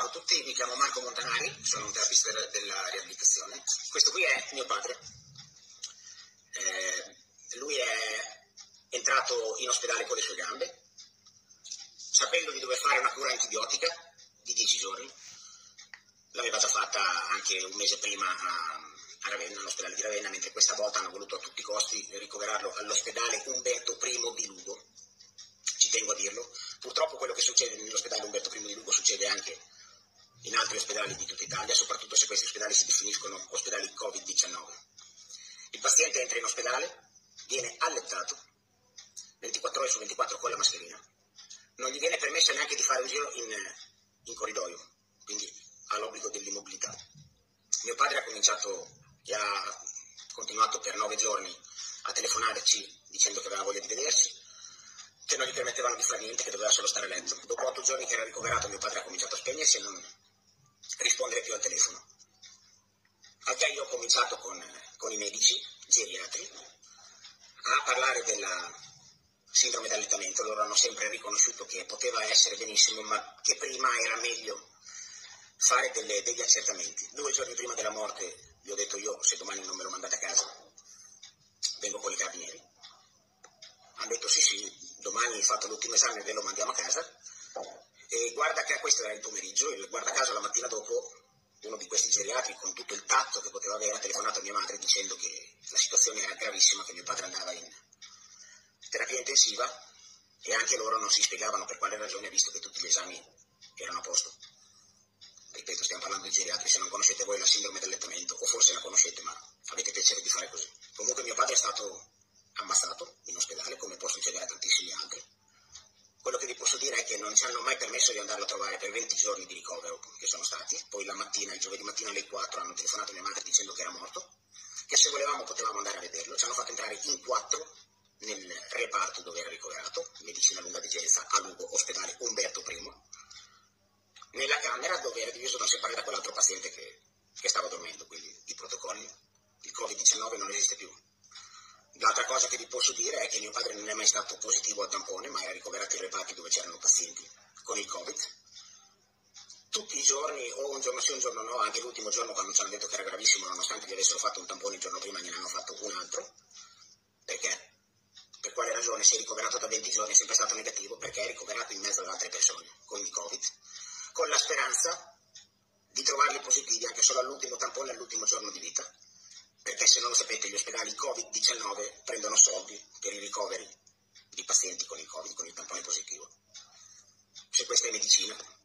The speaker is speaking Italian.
a tutti, mi chiamo Marco Montanari, sono un terapista della riabilitazione. Questo qui è mio padre. Lui è entrato in ospedale con le sue gambe, sapendo di dover fare una cura antibiotica di 10 giorni. L'aveva già fatta anche un mese prima a Ravenna, all'ospedale di Ravenna, mentre questa volta hanno voluto a tutti i costi ricoverarlo all'ospedale Umberto I di Lugo. Ci tengo a dirlo. Purtroppo quello che succede nell'ospedale Umberto I di Lugo succede anche in altri ospedali di tutta Italia, soprattutto se questi ospedali si definiscono ospedali Covid-19. Il paziente entra in ospedale, viene allettato 24 ore su 24 con la mascherina, non gli viene permesso neanche di fare un giro in corridoio, quindi ha l'obbligo dell'immobilità. Mio padre ha cominciato e ha continuato per 9 giorni a telefonarci dicendo che aveva voglia di vederci, che non gli permettevano di fare niente, che doveva solo stare a letto. Dopo 8 giorni che era ricoverato, mio padre ha cominciato a spegnersi e non rispondere più al telefono. Al che io ho cominciato con i medici geriatri a parlare della sindrome d'allettamento. Loro hanno sempre riconosciuto che poteva essere benissimo, ma che prima era meglio fare degli accertamenti. 2 giorni prima della morte gli ho detto: io, se domani non me lo mandate a casa, vengo con i carabinieri. Hanno detto sì, domani fatto l'ultimo esame ve lo mandiamo a casa. E guarda che questo era il pomeriggio, guarda caso la mattina dopo uno di questi geriatri, con tutto il tatto che poteva avere, ha telefonato a mia madre dicendo che la situazione era gravissima, che mio padre andava in terapia intensiva, e anche loro non si spiegavano per quale ragione, visto che tutti gli esami erano a posto. Ripeto, stiamo parlando di geriatri. Se non conoscete voi la sindrome d'allettamento, o forse la conoscete ma avete piacere di fare così. Comunque mio padre è stato ammazzato in ospedale, come può succedere a tantissimi altri. Quello che vi posso dire è che non ci hanno mai permesso di andarlo a trovare per 20 giorni di ricovero che sono stati. Poi la mattina, il giovedì mattina alle 4, hanno telefonato a mia madre dicendo che era morto, che se volevamo potevamo andare a vederlo. Ci hanno fatto entrare in 4 nel reparto dove era ricoverato, medicina lunga degenza a Lugo, ospedale Umberto I, nella camera dove era diviso da un separare da quell'altro paziente che stava dormendo. Quindi i protocolli, il Covid-19 non esiste più. L'altra cosa che vi posso dire è che mio padre non è mai stato positivo al tampone, ma era ricoverato in reparti dove c'erano pazienti con il Covid. Tutti i giorni, o un giorno sì, un giorno no, anche l'ultimo giorno quando ci hanno detto che era gravissimo, nonostante gli avessero fatto un tampone il giorno prima, gliene hanno fatto un altro. Perché? Per quale ragione? Si è ricoverato da 20 giorni, è sempre stato negativo, perché è ricoverato in mezzo ad altre persone con il Covid, con la speranza di trovarli positivi anche solo all'ultimo tampone, all'ultimo giorno di vita. Perché se non lo sapete, gli ospedali Covid-19 prendono soldi per i ricoveri di pazienti con il Covid, con il tampone positivo. Se questa è medicina,